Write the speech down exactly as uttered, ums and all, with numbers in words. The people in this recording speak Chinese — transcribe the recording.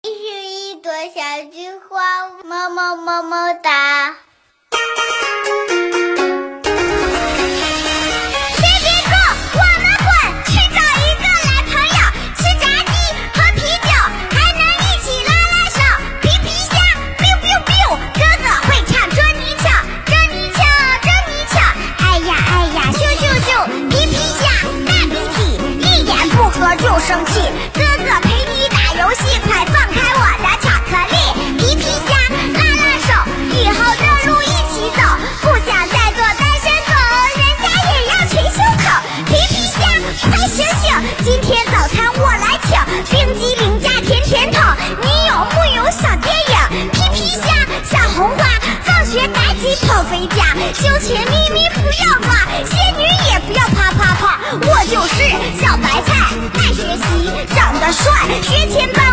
是一朵小菊花，么么么么哒。 就生气，哥哥陪你打游戏，快放开我的巧克力！皮皮虾拉拉手，以后的路一起走，不想再做单身狗，人家也要捶胸口。皮皮虾快醒醒，今天早餐我来请，冰激凌加甜甜筒，你有木有小电影？皮皮虾小红花，放学赶紧跑回家，休闲咪咪不要抓，仙女也不要啪啪啪，我就是小白菜。爱学习，长得帅，学前班。